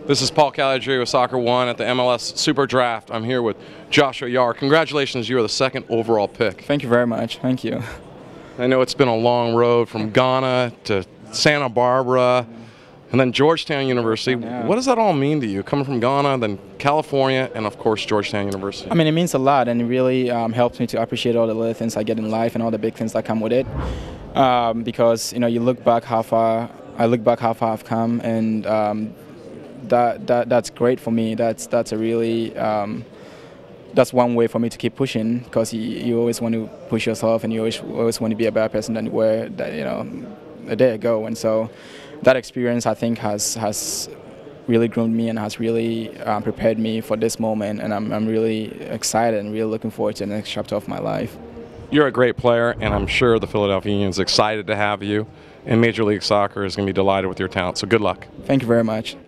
This is Paul Caligiuri with Soccer One at the MLS Super Draft. I'm here with Joshua Yar. Congratulations, you are the second overall pick. Thank you very much. Thank you. I know it's been a long road from Ghana to Santa Barbara and then Georgetown University. Yeah. What does that all mean to you, coming from Ghana, then California, and of course Georgetown University? I mean, it means a lot, and it really helps me to appreciate all the little things I get in life and all the big things that come with it. Because you look back how far I've come, and that's great for me. That's a really that's one way for me to keep pushing, because you always want to push yourself, and you always want to be a better person than you were a day ago. And so that experience, I think, has really groomed me and has really prepared me for this moment. And I'm really excited and really looking forward to the next chapter of my life. You're a great player, and I'm sure the Philadelphia Union is excited to have you. And Major League Soccer is going to be delighted with your talent. So good luck. Thank you very much.